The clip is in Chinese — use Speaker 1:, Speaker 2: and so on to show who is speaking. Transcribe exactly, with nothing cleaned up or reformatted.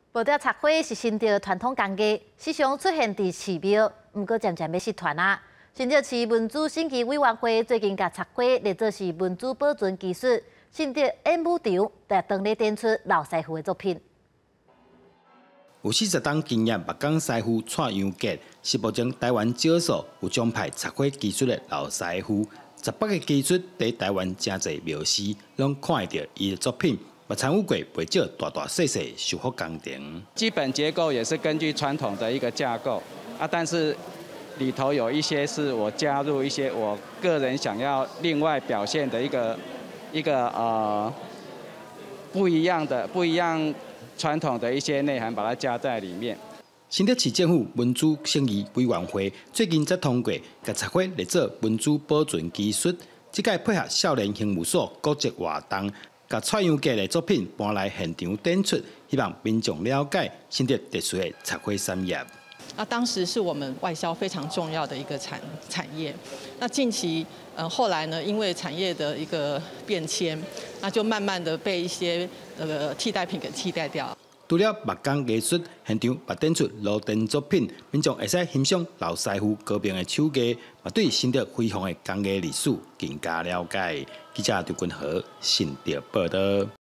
Speaker 1: 报道插花是新竹传统工艺，时常出现伫寺庙，毋过渐渐要失传啊。新竹市文主审议委员会最近甲插花列作是文主保存技术，新竹演武场也当咧展出老师傅的作品。
Speaker 2: 有四十档经验木工师傅蔡阳杰，是目前台湾少数有奖牌插花技术的老师傅。十八个技术在台湾真侪庙师拢看会到伊的作品，也参与过不少大大小小修复工程。
Speaker 3: 基本结构也是根据传统的一个架构啊，但是里头有一些是我加入一些我个人想要另外表现的一个一个呃不一样的不一样传统的一些内涵，把它加在里面。
Speaker 2: 新竹市政府文主审议委员会最近才通过，甲插花列作文主保存技术。这届配合少年刑务所国际活动，甲蔡阳杰的作品搬来现场展出，希望民众了解新竹特殊的插花产业。
Speaker 4: 那当时是我们外销非常重要的一个产产业。那近期，呃，后来呢，因为产业的一个变迁，那就慢慢的被一些呃替代品给替代掉。
Speaker 2: 除了木工艺术，现场也展出路灯作品，民众会使欣赏老师傅高明的手艺，也对新竹辉煌的工艺历史更加了解。记者刘君和新竹报道。